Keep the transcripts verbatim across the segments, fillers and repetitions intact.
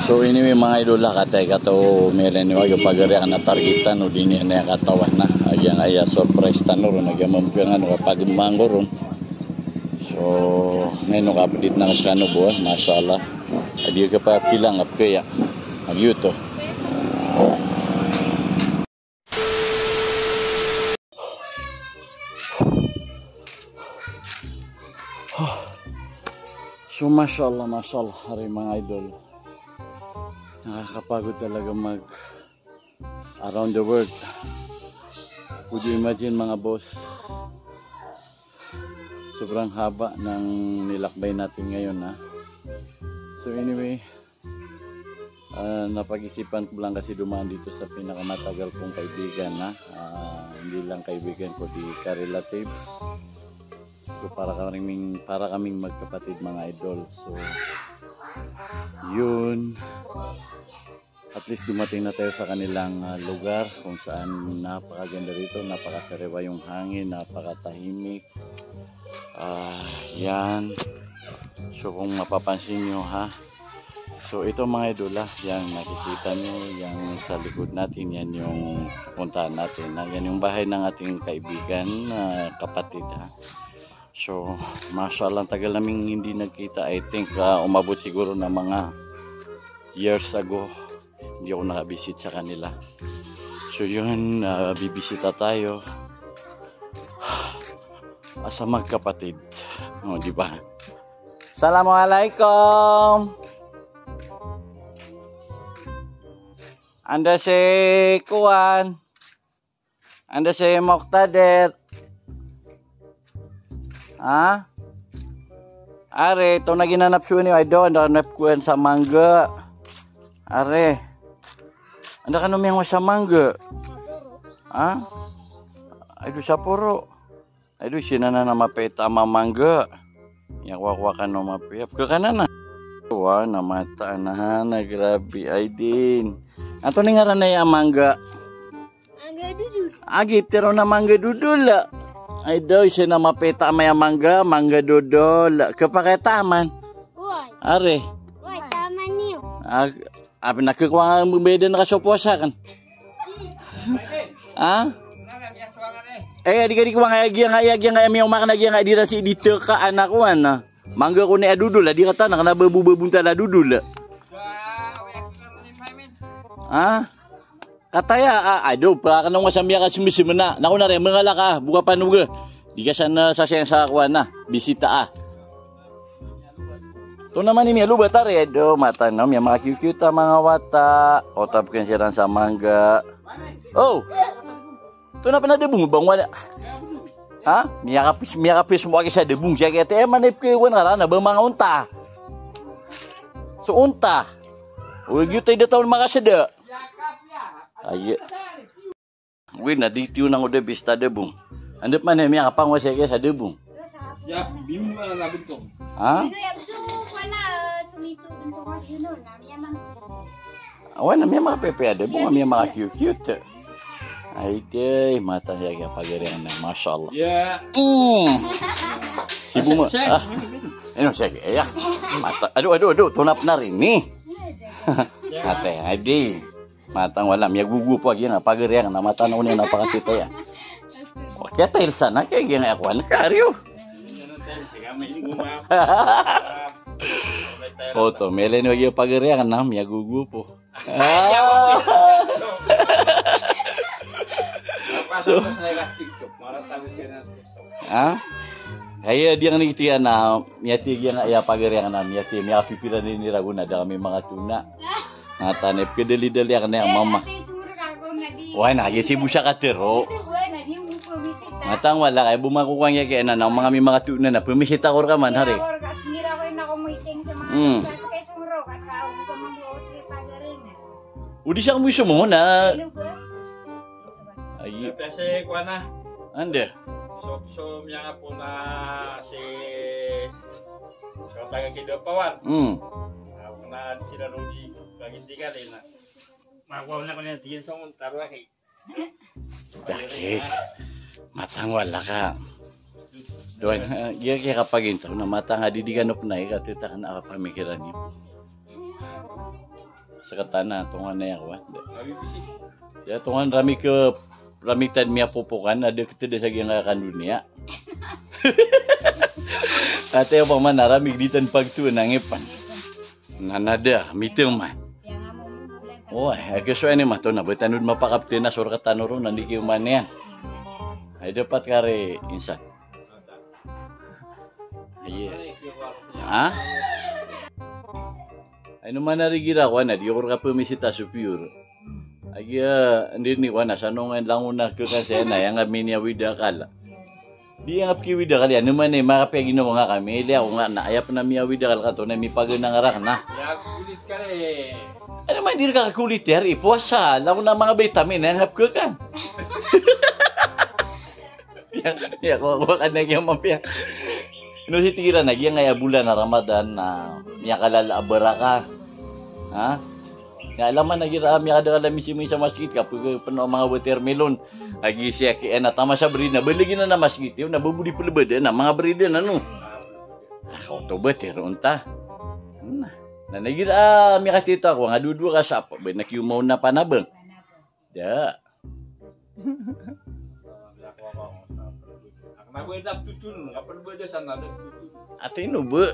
So anyway mga idola katay kato meron yung pagariya na targetan o din yan yung katawan na ayan ay surprise tanuro nagyamam ka nga no kapag mangoron. So ngayon kapatid na kasi ano buwan mashallah adi ka pa pilang ap kaya magyuto. So mashallah mashallah hari mga idol. Nakakapagod talaga mag around the world. Would you imagine mga boss? Sobrang haba ng nilakbay natin ngayon ha. So anyway, uh, napag-isipan ko lang kasi dumaan dito sa pinakamatagal kong kaibigan ha. Uh, hindi lang kaibigan ko, di ka-relatives. So para kaming, para kaming magkapatid mga idol. So yun. At least dumating na tayo sa kanilang uh, lugar kung saan napakaganda rito, napakasariwa yung hangin, napakatahimik. Uh, yan. So kung mapapansin nyo ha, so ito mga idola, yan nakikita nyo, yan sa likod natin, yan yung puntahan natin. Uh, yan yung bahay ng ating kaibigan, uh, kapatid ha. So mashallah, tagal naming hindi nagkita. I think uh, umabot siguro na mga years ago hindi ako nakabisit sa kanila. So yun, uh, bibisita tayo asa magkapatid. O, di ba? Assalamualaikum. Anda si Kuan. Anda si Moktader. Ha? Are, ito na ginanap siya niyo. I don't know kuan sa mangga. Are. Anda ka numiyang sa mangga. Ha? Ay do sa puro. Ay do sina na mapeta mamangga. Yang wakwa ka no mapiyap ka kanan na. Wa na mata na na grabe ay din. Ato ni ngaran na yung mangga. Mangga dudul. Agi tero na mangga dudul. Ay do sina mapeta maya mangga, mangga dudul. Kapaketaman. Uy. Are. Uy, taman niyo. Ag Abi nakakuha ang bumeda na kasoposa kan. Ha? Eh di kadi kuha nga agi nga agi nga mi umak na agi nga dira si dito ka anak ko ana. Mangga ko ni adudul la di kata na kana bebu-bebunta la dudul. Ha? Kataya aduh pa kanang masamya ka sumisimena. Nako na re mangala ka buka panuga. Di ka sana sa siyang sa kuha na bisita ah. Ito naman ni Mialu batare do mata no yang mga cute mga wata otap kan siran sa mangga. Oh. Ito na pa na debung bang wala. Ha? Miya kapis miya kapis mo sa debung siya kete eh manip ke wan ngara na ba mga unta. So unta. Ul gyud tay taon mga seda. Ay. Win na ditiu nang udah bista debung. Andep mana miya kapang wa siya sa debung. Ya, bingung na labid ko. Ha? Awan na may mga pepe ada bunga may mga cute-cute. Ay day, mata siya kaya pagarian na, mashallah. Ya. Mm. Si bunga. Ah. Ano siya kaya? Mata, aduh aduh aduh, tunap na rin ni. Ate, ay day. Matang wala, may gugu po lagi na pagarian na mata na unin napakasita ya. Okay, tayo sana kaya gaya ako na karyo. Foto, melen wagi pagarian na may gugu po. So, ah, kaya dia nga nagitiya na miyati nga iya pagarian na miyati miya pipila ni Raguna da kami mga tuna. Nga tanip kedeli-deli ka na mama. Why na kaya sibu siya katero. Matang wala kay bumakukuha niya kaya na ng mga may mga tuna na pumisita ko ka man hari. Hmm. Udi siya kumuha mo na. Ay. Kasi kuha na. Ande. So, so miya nga po na si so taga Kidapawan. Hmm. Ako na sila Rudy lagi tiga din na. Makuha na ko na tingin sa mong tarwa kay. Bakit? Matang wala ka. Doon, uh, iya kaya kapag ito na matang adidiganop na ikatita ka na pamikiran niyo. sa katana tungan na yan kuan. Kami bisik. Ya tungan rami ke rami tan mia pupukan ada kita dah sagi ngakan dunia. Ate apa man rami ditan pag tu nangepan. Nanada miteng man. Oh, aku so ini mah tu na betanud mapakapten na sur katanuro nandi kiu man yan. Ay dapat kare insan. Iya. Ah? Ano man narigira ko na di ko ka pumisita superior. Agia hindi ni ko na sanongan lang una ko kasi na yang minya wida kala. Di ang apki wida kala ano man eh makapagi no mga kami ili ako nga na ayap na miya wida kala kato na mi pagana ngarak na. Ya kulit kare. Ano man dir ka kulit ter ipuasa lang na mga vitamin ang apko kan. Ya ya ko ko kan nagyang mapya. Ino si tira na gyang nga bulan na Ramadan na niya kalala baraka. Ha? Nga alaman na gira mi kada kala misi sa masjid ka pag pano mga watermelon. Agi siya ki na tama sa brina beligi na na masjid yo nabubudi pulbed na mga brida na no. Ah, to beter unta. Na. Na nagira mi katita ko nga dudu ka sa ba nakyumaw na panabeng. Da. Nabeda tutun, kapan beda sana ada tutun. Ate no ba?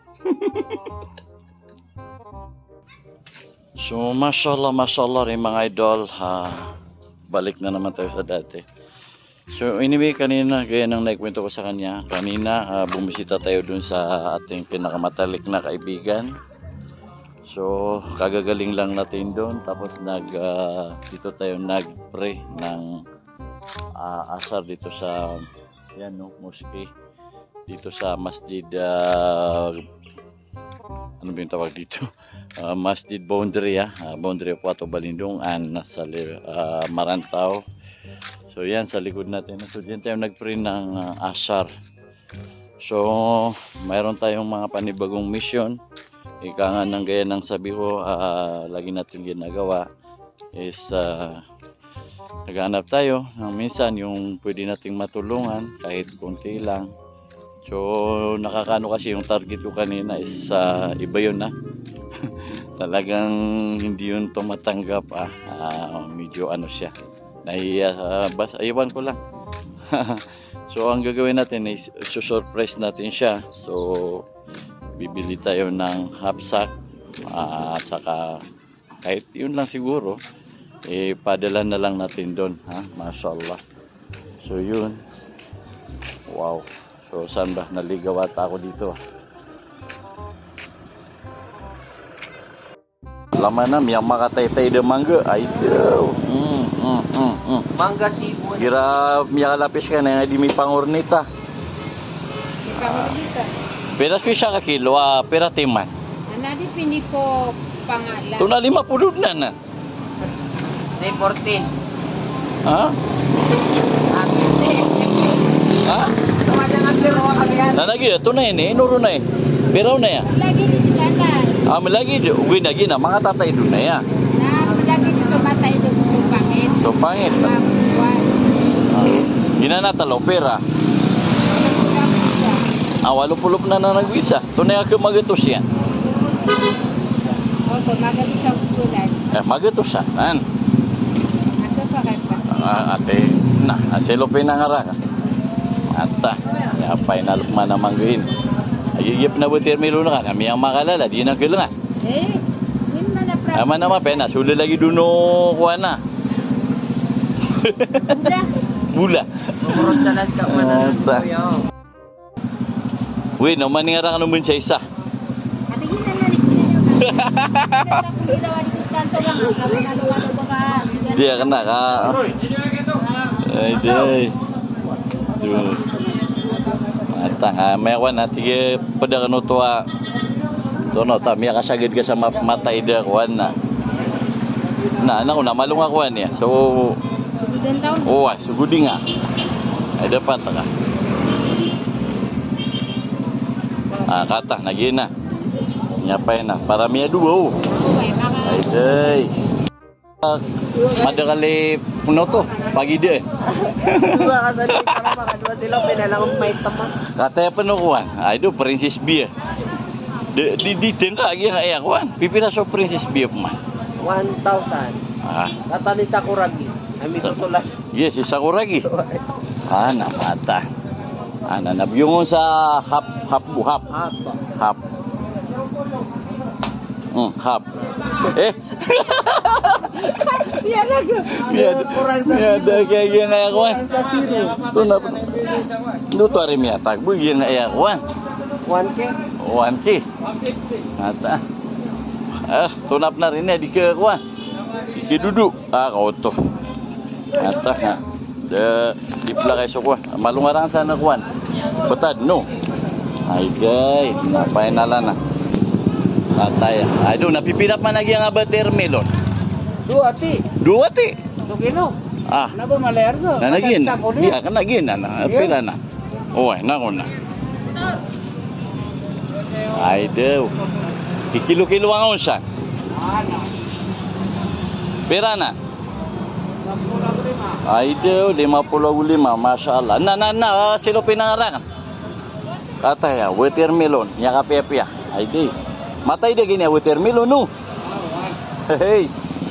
So, mashallah, mashallah rin mga idol. Ha, balik na naman tayo sa dati. So, anyway, kanina, gaya nang naikwento ko sa kanya, kanina, uh, bumisita tayo dun sa ating pinakamatalik na kaibigan. So, kagagaling lang natin dun. Tapos, nag, uh, dito tayo nag-pray ng uh, asar dito sa, yan no, mosque. Dito sa masjid, uh, ano ba yung tawag dito? Uh, masjid boundary ya, uh, boundary of Puerto Balindong and sa uh, Marantao. So yan sa likod natin. So diyan tayo nag-pray ng uh, asar. So mayroon tayong mga panibagong mission. Ika nga ng gaya ng sabi ko, uh, lagi natin ginagawa is uh, naghanap tayo ng minsan yung pwede nating matulungan kahit konti lang. So nakakano kasi yung target ko kanina is uh, iba yun na. Talagang hindi yun tumatanggap ah. Uh, medyo ano siya. Nahiya uh, bas aywan ko lang. So ang gagawin natin is surprise natin siya. So bibili tayo ng half sack uh, at saka kahit yun lang siguro eh padala na lang natin doon ha. Mashallah. So yun. Wow. So saan ba naligaw ata ako dito? Lama na yang makatay-tay de mangga. Ay daw. Mm, mm, mm, mm. Mangga sibol. Kira miya lapis ka na di mi pangurnita. Pangurnita. Peras ko siya ka kilo, ah, pera timan. Ana di pini ko pangalan. Tuna lima puluh na na. Day fourteen. Ha? Ha? Tumaja nga pero kami yan. Nanagi, tunay ni, nuro na eh. Pero na ya. Lagi di sana. Ah, lagi uwi na gina mga tatay doon na ya. Na lagi di sumatay do pangit. So pangit. Ah, gina na talo pera. Ah, walupulup na na nagwisa. Tunay ako magatos yan. Opo, magalit sa ulan. Eh, magatosan. Nan. Ato pa kanta. Ah, ate, na, aselo pinangara ka. Ata, ya final man na mangguin. Ayigip na butir milo na ka, nami ang makalala, di na kailangan. Eh, yun man na pra. Ama naman, pena, suli lagi duno kuha na. Bula. Bula. Umurot sa lahat ka man na. Ata. Uy, naman nga ka naman sa isa. Ate gina na ni kina niyo. Kung ginawa di kuskanso lang, kami nalo-alo baka. Dia kena ka. Ay, day. Tuh. Matang ha, may awan ha, tige pada kano tua. Tono ta miya kasagid ka sa mata ida kuan na. Na ana ko na malung akuan ya. So Sugudan taon. oh, sugudi nga. Ay dapat ka. Ah, kata nagina. Nyapay na para miya duo. Uy, maka. Ay day. Ada kali puno to pagi deh. Dua ka sa dito para makadua sila pinalang may tama. Katanya penukuan, ah itu Princess Beer. Di di di tengah lagi kayak kuan, pipina so Princess Beer mah. one thousand. Ah, Kata ni Sakuragi. Kami tutulan. yes, si Sakuragi. Ah, namata. Ah, nanabiyungon sa hap hap buhap. Apa? Hap. Hmm, hap. Eh, Iya lagi. Iya, Kurang sa iya, zero. ada kayak gini ya kawan. Kurang sa zero. Tuh na, lu tuh hari miatak, begini ya kawan. one K. One K. Nata. Ah, tunap na rin ya di ke kawan. Di duduk. Ah, kau tuh. Nata na. De di belakang so kawan. Malungarang sana kawan. Betad no. Ay gay, ngapain nala na. Patay. Aduh, napipirap man lagi ang abatermelon. Dua ti. Dua ti. Dua kilo. Ah, Napa malayar ko? na nagin. Kacang campur Iya, kan nagin na. Pila na. Oh, na ko na. Ay daw. Ikilo-kilo ang unsa. Pira na. Ay daw, lima puluh lima. Masya Allah. Na, na, na. Silo pinangarangan. Kata ya, watermelon. Ya kapia-pia. Ay daw. Matay dia gini ya, watermelon no. Hey.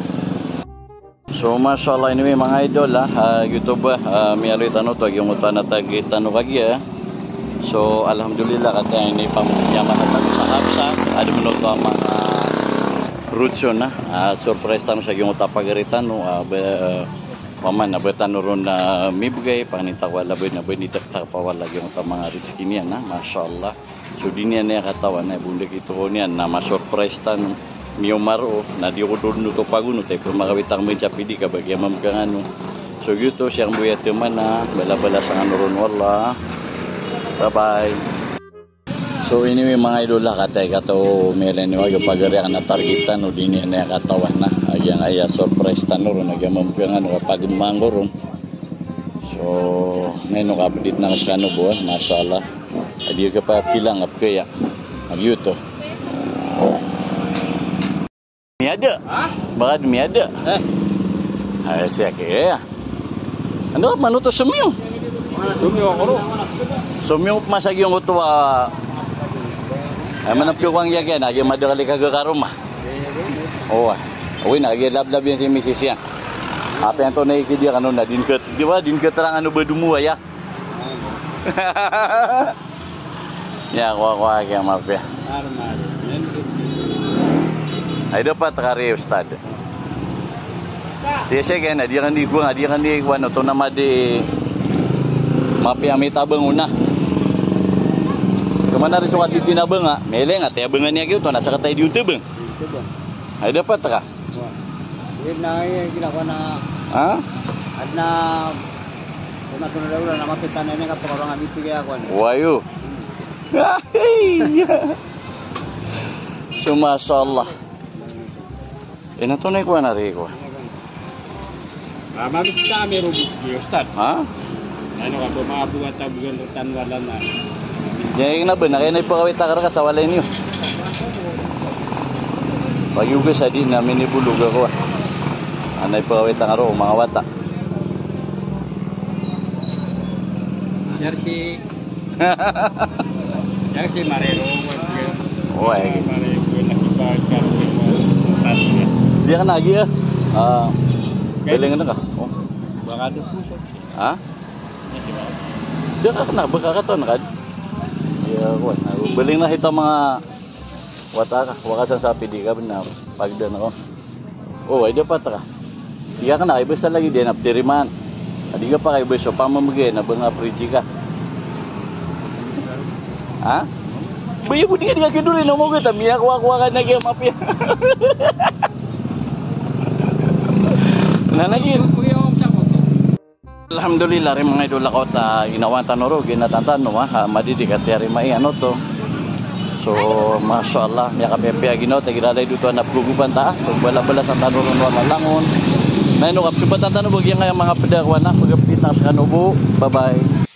So Masya Allah ini mga idol ha, uh, YouTube uh, may tanong to yung utana tagi tanong kagi ya. So alhamdulillah kata ini pamunyaman na sa hapsa, ada menurut mga roots yun na, uh, surprise tanong sa yung utapagaritan no, uh, be, uh, paman na betano ron na mibgay panita wala ba na benita pawala yung mga risky niya na, Masya Allah. So di niya niya katawan na bundik ito ko niya na ma-surprise tanong Miyomaro na di ko doon to paguno tayo pero makawitang medya pidi ka bagay mamkang ano. So gitu siyang buya teman na bala-bala sa ano ron wala. Bye bye. So ini may mga idola katay kato meron ni wag pagari ang natargetan no din niya katawan na agyang aya surprise tanong ron agyang mamkang ano kapag mango ron. So neno ka update na sa ano bo masyaallah. Adi ka pa kilang ap kaya. Agyuto. Miada. Hah? Bakit miada? Eh, Ay, siya kaya. Ano, manuto sumyo? dumi ako ro. Sumyo masag yung utwa. Ay, manapyo kang yakin. Ay, madakali ka kakaruma. Oo, ah. Uy, nag-lab-lab yan si misis yan. Apa yang to naikidia ka nun na din ka, di ba? Din ka terang ano ba dumuwa, ya? Ya, kuha-kuha kaya mapya. Armado. Ay dapat kari ustad. Dia saya kan dia kan di gua dia kan di gua no to nama di mapi amita banguna. Kemana ri suat titina benga? Mele ngat ya benga ni gitu nasa kata di YouTube bang. Ay dapat ka? Yun na yung ginagawa na Ha? at na kung nato na daw na mapitan na niya kapag orang abibigay ako. Wayu. Sumasallah. Ina to na kuha na rin ko. Ah, mabit sa amin ro buki ustad. Ha? Ano ka ba mga buwan ta buwan tan wala na. Yang na ba na kaya na ipakawita ka sa walay niyo. Pag yuga sa di namin ibulog ako. Anay ipakawita nga ro mga wata. Jersey. Jersey marero ko. Oy. Marero ko nakipag ka ro. Tasya. Dia kan lagi ya. Ah, beling na ka. Oh. Baka do puso. Ha? Dia ka na baka ka to na kad. Ya, ko. Beling na hita mga wata ka. Wakasan sa pidi ka benar. Pagdan ako. Oh, ay dapat ka. Dia kan ay basta lagi dia naptiriman. Adi ka pa kay beso pamamagay na banga priji ka. Ha? Bayi budi dia keduri no mo kita miya kuha-kuha ka na kaya mapya. Nanagin. Alhamdulillah rin mga idol ako ta ginawa tanoro ginatatan no ha madidik at yari mai ano to. So masyaallah ya kapepe ginaw ta gidalay dito na pluguban ta so bala-bala sa tanoro wala langon. May no kapsubatan tanong bagyan nga mga pedagwa na pagapita sa kanubo. Bye bye.